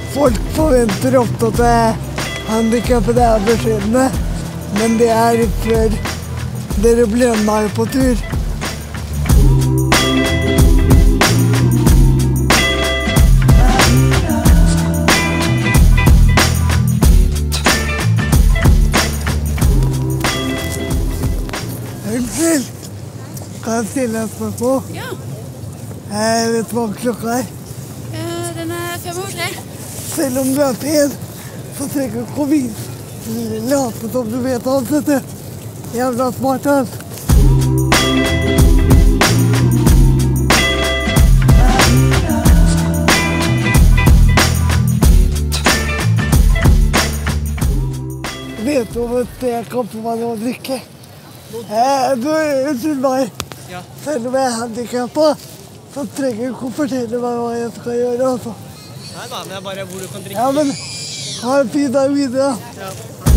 Folk forventer ofte at handikappede beskjedne, men det litt før dere blenda på tur. Unnskyld, kan jeg stille et spørsmål? Ja. Vet du hva klokka Den 5:03. Selv om du pen, så trenger du komme inn. Late som du vet alt dette. Jævla smart alt. Vet du om et sted kan få meg noe å drikke? Unnskyld meg. Ja. Selv om jeg handikappet, så trenger du ikke å fortelle meg hva jeg skal gjøre. Altså. Nei da, men det bare hvor du kan drikke. Ja, men ha en fin dag videre. Ja.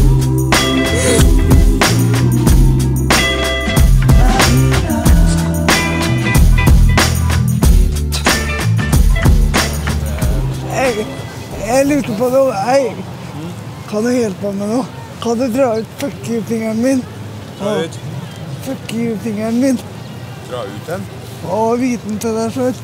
Jeg lurte på noe. Kan du hjelpe meg med noe? Kan du dra ut fuck you-fingeren min? Dra ut? Fuck you-fingeren min. Dra ut den? Og viten til deg selv.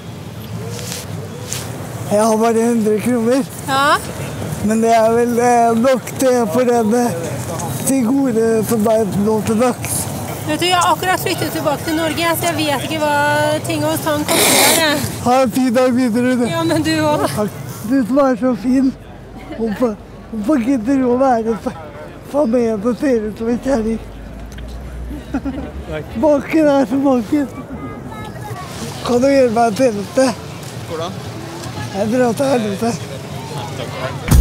Jeg har bare 100 kroner. Ja. Men det vel nok til for den til gode som nå til dags. Vet du, jeg har akkurat flyttet tilbake til Norge, så jeg vet ikke hva ting hos han koster der. Ha en fin dag videre. Du. Ja, men du også. Du som så fin. Hvorfor gidder du å være familien som ser ut som en kjærlig? Baken så baken. Kan du gjøre meg en tjeneste? Hvordan? Jeg drar til helvete. Takk for det.